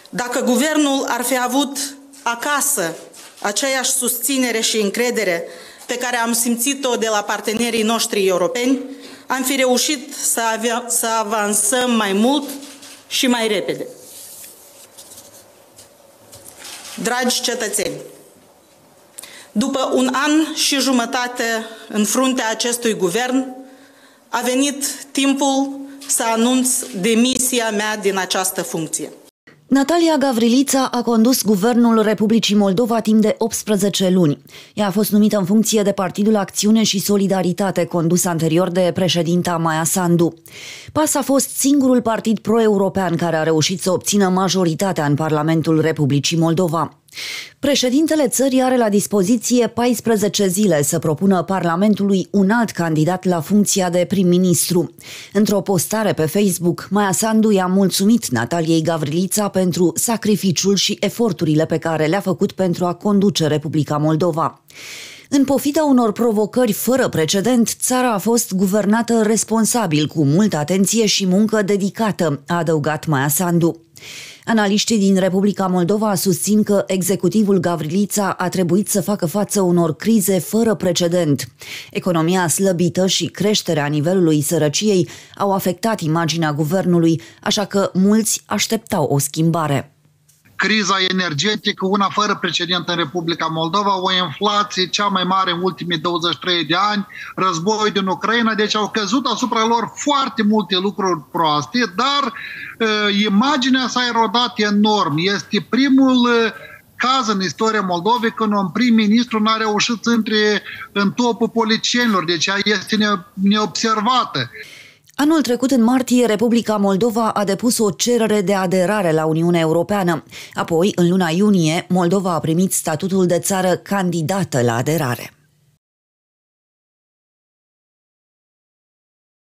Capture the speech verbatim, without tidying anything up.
Dacă guvernul ar fi avut acasă aceeași susținere și încredere pe care am simțit-o de la partenerii noștri europeni, am fi reușit să, avea, să avansăm mai mult și mai repede. Dragi cetățeni, după un an și jumătate în fruntea acestui guvern, a venit timpul să anunț demisia mea din această funcție. Natalia Gavrilița a condus Guvernul Republicii Moldova timp de optsprezece luni. Ea a fost numită în funcție de Partidul Acțiune și Solidaritate, condus anterior de președinta Maia Sandu. P A S a fost singurul partid pro-european care a reușit să obțină majoritatea în Parlamentul Republicii Moldova. Președintele țării are la dispoziție paisprezece zile să propună Parlamentului un alt candidat la funcția de prim-ministru. Într-o postare pe Facebook, Maia Sandu i-a mulțumit Nataliei Gavrilița pentru sacrificiul și eforturile pe care le-a făcut pentru a conduce Republica Moldova. În pofida unor provocări fără precedent, țara a fost guvernată responsabil, cu multă atenție și muncă dedicată, a adăugat Maia Sandu. Analiștii din Republica Moldova susțin că executivul Gavrilița a trebuit să facă față unor crize fără precedent. Economia slăbită și creșterea nivelului sărăciei au afectat imaginea guvernului, așa că mulți așteptau o schimbare. Criza energetică, una fără precedent în Republica Moldova, o inflație cea mai mare în ultimii douăzeci și trei de ani, războiul din Ucraina, deci au căzut asupra lor foarte multe lucruri proaste, dar uh, imaginea s-a erodat enorm. Este primul uh, caz în istoria Moldovei când un prim-ministru n-a reușit să intre în topul politicienilor, deci ea este neobservată. Anul trecut, în martie, Republica Moldova a depus o cerere de aderare la Uniunea Europeană. Apoi, în luna iunie, Moldova a primit statutul de țară candidată la aderare.